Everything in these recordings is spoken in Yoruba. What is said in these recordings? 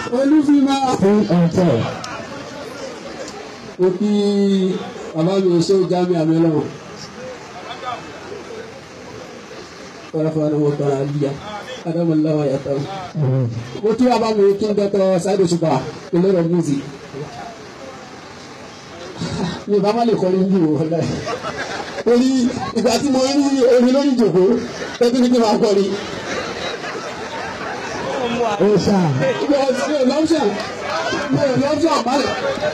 Olufimo. Mo kí bàbá mi ṣe Jamiu Amin. Fọlọ́fọlọ́ mo tọ́ra àlìyá. Adamallahu ya tahu. Mo kí bàbá mi kí n dọ́tọ̀ Saheed Osupa olóró music. Mi bá má lè kọrin bí o ọ̀la ẹ̀. Torí ìgbà tí mo rí omi lórí ìjòkó tó tún ní kí n máa kọrin. Ọ̀sà. Mi ò lọ́ọ̀ṣà báyìí.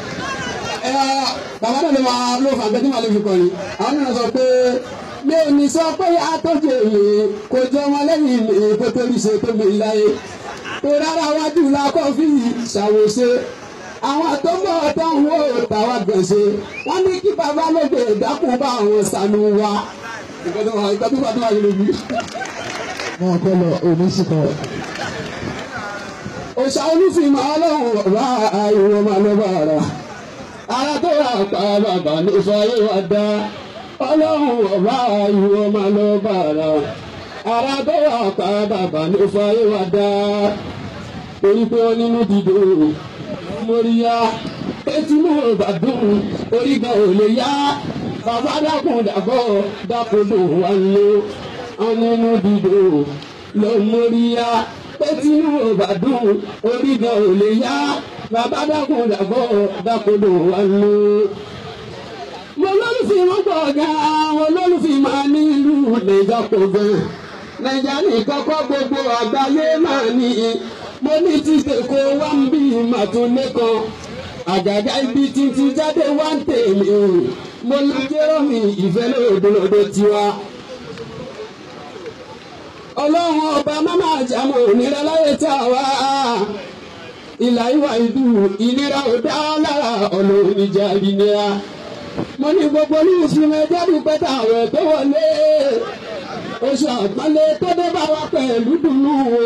Bàbá náà ló máa ló fà gbẹ́dí màá lè fi kọrin. Àwọn náà sọ pé mi ò ní sọ pé àtọ́jú èyí kò jọ wọn lẹ́yìn mi kó torí ṣe tó mi láyé. Tó rárá wájú la kọ́ fi ṣàwòṣe. Àwọn tó ń bọ̀ tó ń wò tàwa gbọ̀nsẹ̀ wọ́n ní kí bàbá lóde ìdákùn bá àwọn sànù wa. Ìgbà tó wà yìí lóbi. Wọ́n kọ́ lọ òní sí kan. Òṣà Olufimo Ọlọ́run ọ̀bá ayọ̀ máa lọ bá ara. Ara tó wà pa bàbá ní ìfọyé wa dá. Ọlọ́run ọ̀bá ayọ̀ máa lọ bá ara. Ara tó wà pa bàbá ní ìfọyé wa dá. Torí pé wọ́n nínú dídùn móríyá. Etí mú ìbàdàn orí gan ò lè yá. Bàbá dákun dàbọ̀ dákun ló wà ló. Wọ́n nínú dídùn ló móríyá. Etí mú ìbàdàn orí gan ò lè yá. Bàbá dákun dàbọ̀ dákun ló wà ló. Mo lólùfimọ́ pọ̀ gan-an, mo lólùfimọ́ nílùú Nàìjà pọ̀ gan-an. Nàìjà nìkan kọ́ gbogbo àgbáyé máa ní. Mo ní ti tèkó wá ń bí màtúndé kan. Àgàgà ibi títí jáde wá ń tèmi o. Mo lọ jẹ́rọ mi ìfẹ́ lódòdó tiwa. Ọlọ́run ọba máma àjàmọ̀ òníra láyé tá a wá. Ìlà ìwà ìlú ìnira ò dá lára Ọlọ́run ìjà ìnira. Mo ní gbogbo Olufimo ẹjẹ́ dúpẹ́ táwọn tó wọlé. Oṣù àpọ́nlé tó dé bá wa pẹ̀lú dùnú o.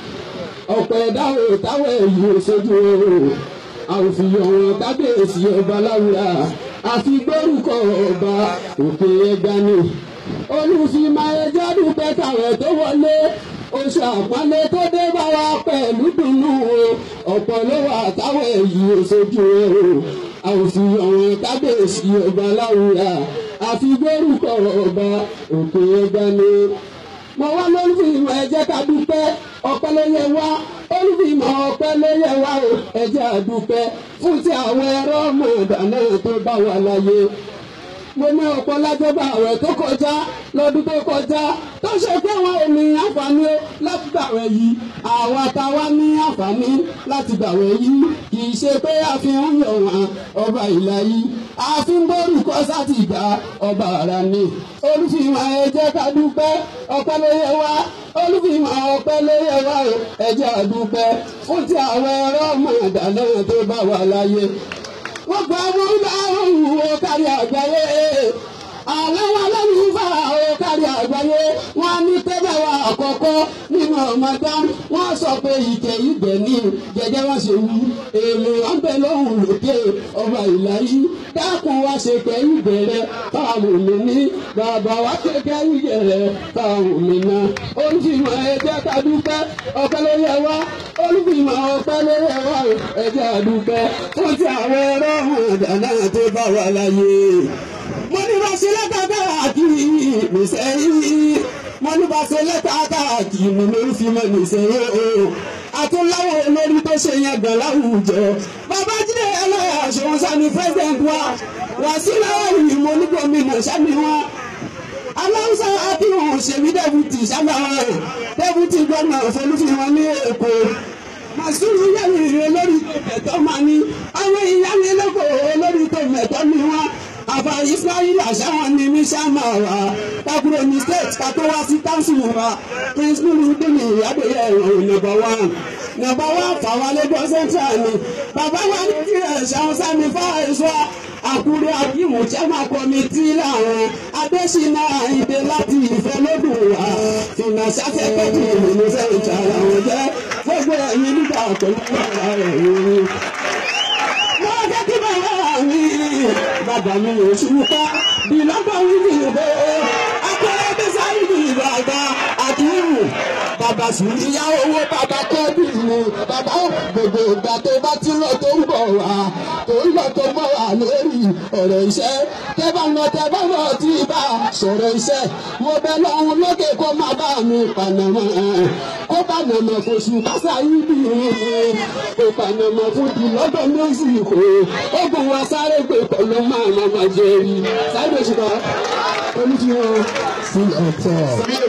Ọ̀pọ̀ ẹ̀dá o táwọn èyí ò sojú o. Àwòfìyàn wọn kábíyèsí ọba láwùrà. Àfi gbórúkọ ọba òkè ẹgbà ni. Olufimo ẹjẹ́ dúpẹ́ táwọn tó wọlé. Oṣù àpọ́nlé tó dé bá wa pẹ̀lú dùnú o. Ọ̀pọ̀ ló wà táwọn èyí ò sojú o. Àwòfìyàn wọn kábíyèsí ọba láwùrà. Àfi gbórúkọ ọba òkè ẹgbà ni. Mo wá Olufimo ẹ jẹ́ ká dúpẹ́ ọpẹ́ ló yẹ wá. Olufimo ọpẹ́ ló yẹ wá o ẹ jẹ́ a dúpẹ́ fún ti àwọn ẹ̀rọ Ramadan náà tó bá wà láyé. Mo ní ọ̀pọ̀ lájọba àwẹ̀ tó kọjá lọ́dún tó kọjá tó ṣe pé wọn ò ní àǹfààní láti gbàwẹ̀ yìí. Àwa táwa ní àǹfààní láti gbàwẹ̀ yìí kì í ṣe pé a fi ń yọ̀ wọ́n ọba ìlà yìí. A fi ń bórúkọ sáti gba ọba ara ni. Olufimo ẹ jẹ́ ká dúpẹ́ ọpẹ́ ló yẹ wá. Olufimo ọpẹ́ ló yẹ wá o ẹ jẹ́ a dúpẹ́ fún ti àwọn ẹ̀rọ Ramadan náà tó bá wà láyé. Wọ́n gba ọmọ ńlá òun ó kárí àgbáyé. Àwọn alálùfà ó kárí àgbáyé. Wọ́n ní tẹ́lẹ̀ wa àkọ́kọ́ nínú Ramadan. Wọ́n sọ pé ìkẹ́ ìgbẹ́ ní gẹ́gẹ́ wọ́n ṣe wú. Èlò wọn bẹ lóhùn lókè ọba ìlà yìí. Dákun wá ṣe kẹ́ ìbẹ̀rẹ̀ fáwọn òmìnir. Bàbá wa ṣe kẹ́ ìbẹ̀rẹ̀ fáwọn òmìnir. Olufimo ẹ jẹ́ ká dúpẹ́ ọpẹ́ ló yẹ wá. Olufimo ọpẹ́ ló yẹ wá ẹ jẹ́ a dúpẹ́ fún ti àwọn ẹ̀rọ Ramadan náà tó bá wà láyé. Mo ní bá ṣe lẹ́tà káàkiri nìṣẹ́yìn. Mo ní bá ṣe lẹ́tà káàkiri Olufimo nìṣẹ́yìn o. Àtúnláwọ̀ olórí tó ṣe yẹn gbọ̀n láwùjọ. Babájídé ẹlẹ́yà ṣòwò sani president wa. Wàsílẹ̀ yìí mo ní gómìnà sani wa. Aláwùsá Akínwó ṣèbí dẹ́bùtì sábà rẹ̀. Dẹ́bùtì gómìnà Olufimo ní Èkó. Màsúrù yẹ̀wò olórí tó mẹ̀tọ́ máa ní. Àwọn ìyáwó ẹlẹ́kọ̀ọ́ olórí tó mẹ̀tọ́ ní wọn. Àfà Ismail àṣàwọn ni ní sàmà wa. Kakuro ní state kátó wá sí council wa. Prince Nurudini Adéyẹ ìròyìn number one fàwọn Lagos Central ni. Bàbá wa ní tirẹ̀ ṣàwọn sani fáìsọ́. Àkúrẹ́ Akíwù chairman committee làwọn. Adésínà Àyìndé láti Ìfẹ́ lódùn wa. Financial secretary ìlú Central làwọn jẹ́. Gbogbo ẹ̀yin nígbà pẹ̀lú bàbá rẹ̀ yìí. Wọ́n jẹ́ kí bàbá mi ò ṣùkọ́ bí lọ́gbọ̀n wíwì ìbò. Akọ́lẹ́ bí Saheed bàbá Akíwù. Bàbá bàbá sì ìyá owó bàbá kọ́bí ni bàbá gbogbo ìgbà tó bá ti lọ tó ń bọ̀ wá tó ń lọ tó mọ̀ wá lórí ọ̀rọ̀ iṣẹ́ tẹ́ bá lọ tí bá sọ̀rọ̀ iṣẹ́ mo bẹ lọ́hùn lókè kó má bá mi pànàmọ́ kó pànàmọ́ kò sùn kásá yìí bí kó pànàmọ́ fún di lọ́dọ̀ mẹ́sìkò ó gbọ́n wa sáré gbé pẹ̀lú máa jẹ́ rí sáré gbèsè kan Olufimo sí ọ̀tọ̀.